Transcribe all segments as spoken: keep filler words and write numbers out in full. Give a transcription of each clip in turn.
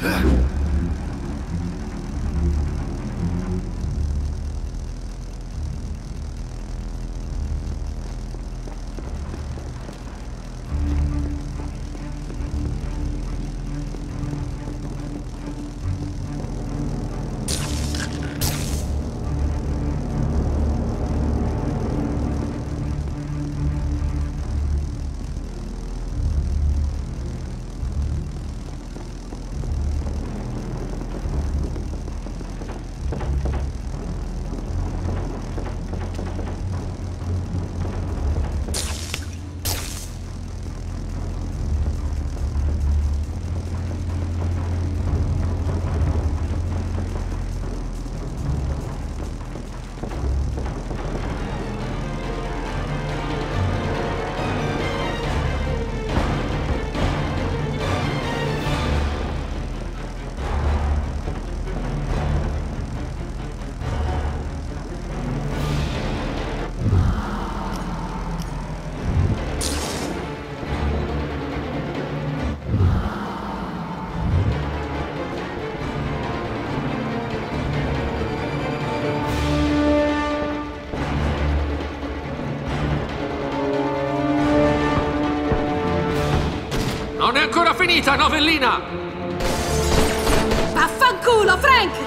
Non è ancora finita, novellina! Vaffanculo, Frank!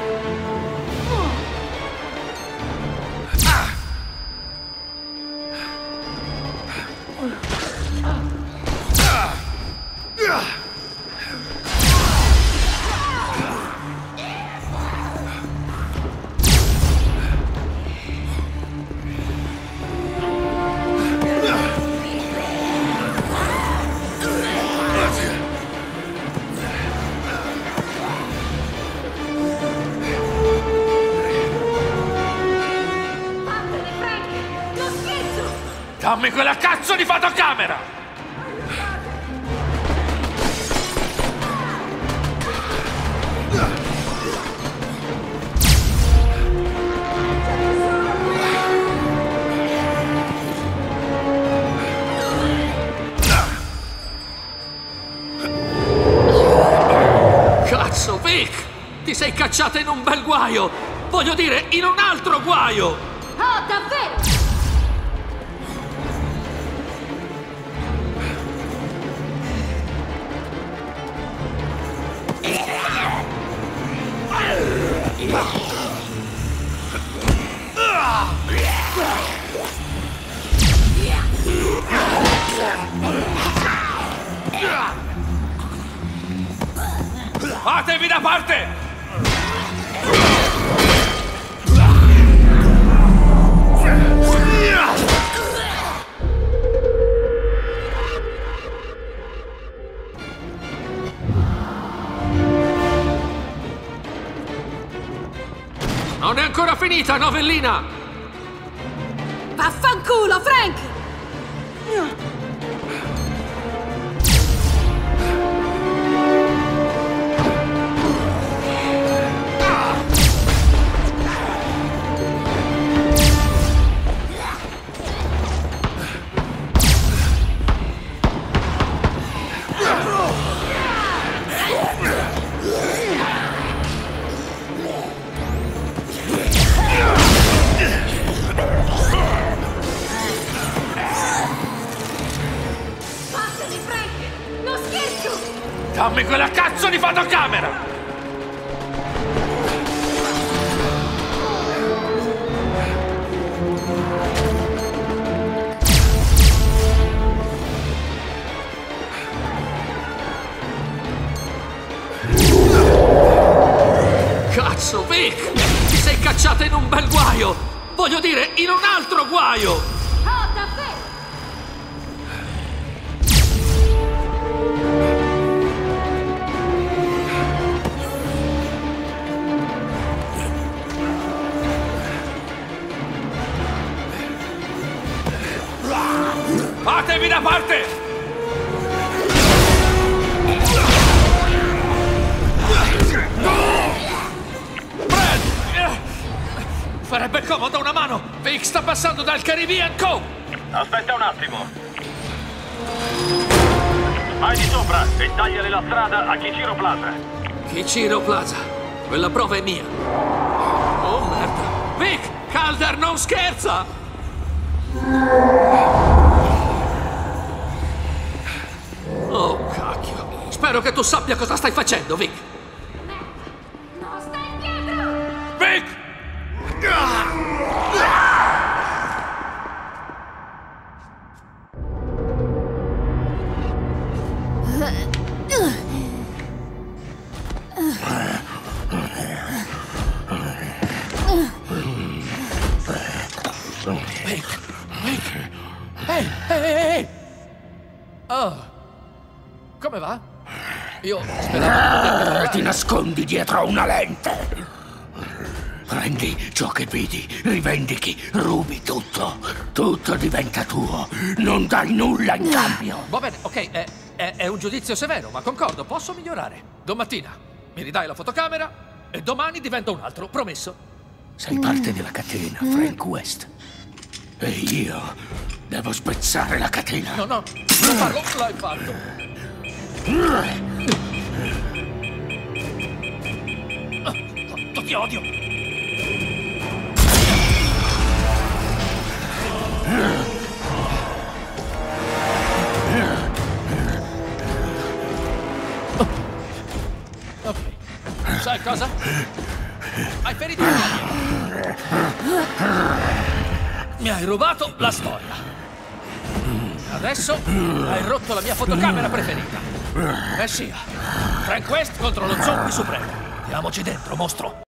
Dammi quella cazzo di fotocamera! Cazzo, Vic! Ti sei cacciata in un bel guaio! Voglio dire, in un altro guaio! Oh, davvero? Fatevi da parte! Non è ancora finita, novellina! Vaffanculo, Frank! Dammi quella cazzo di fotocamera! Cazzo, Vic! Ti sei cacciata in un bel guaio! Voglio dire, in un altro guaio! Oh, davvero? Fatevi da parte! Brad! Farebbe comodo una mano! Vic sta passando dal Caribbean Cove! Aspetta un attimo. Vai di sopra e tagliali la strada a Kichiro Plaza. Kichiro Plaza. Quella prova è mia. Oh, merda. Vic, Calder non scherza! Oh, cacchio. Spero che tu sappia cosa stai facendo, Vic. No, stai indietro! Vic! Vic! Vic! Ehi, ehi, ehi! Oh, come va? Io speravo... Ti nascondi dietro a una lente. Prendi ciò che vedi, rivendichi, rubi tutto. Tutto diventa tuo. Non dai nulla in cambio. Va bene, ok, è, è, è un giudizio severo, ma concordo, posso migliorare. Domattina mi ridai la fotocamera e domani divento un altro, promesso. Sei parte della catena, Frank West. E io devo spezzare la catena. No, no, non farlo, l'hai fatto. Oh, ti odio. Ok, sai cosa? Hai ferito la mia. Mi hai rubato la storia. Adesso hai rotto la mia fotocamera preferita. Eh sia, Frank West contro lo zombie supremo. Andiamoci dentro, mostro.